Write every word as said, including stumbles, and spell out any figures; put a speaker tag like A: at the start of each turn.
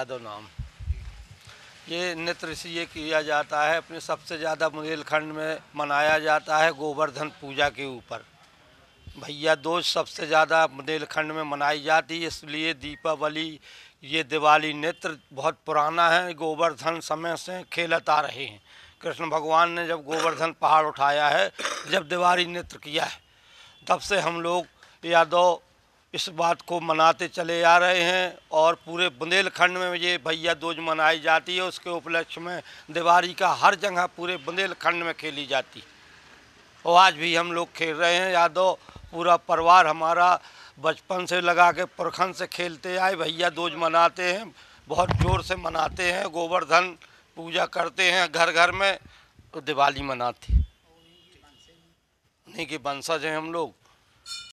A: यादव नाम। ये नृत्य ये किया जाता है अपने सबसे ज़्यादा बुंदेलखंड में मनाया जाता है गोवर्धन पूजा के ऊपर। भैया दूज सबसे ज़्यादा बुंदेलखंड में मनाई जाती है, इसलिए दीपावली ये दिवाली नृत्य बहुत पुराना है, गोवर्धन समय से खेलत आ रहे हैं। कृष्ण भगवान ने जब गोवर्धन पहाड़ उठाया है, जब दिवाली नृत्य किया है, तब से हम लोग यादव इस बात को मनाते चले आ रहे हैं। और पूरे बुंदेलखंड में ये भैया दूज मनाई जाती है। उसके उपलक्ष्य में दिवाली का हर जगह पूरे बुंदेलखंड में खेली जाती है और आज भी हम लोग खेल रहे हैं। यादव पूरा परिवार हमारा बचपन से लगा के पुरखन से खेलते आए, भैया दूज मनाते हैं, बहुत ज़ोर से मनाते हैं, गोवर्धन पूजा करते हैं घर घर में, तो दिवाली मनाते हैं। उन्हीं के वंशज हैं हम लोग।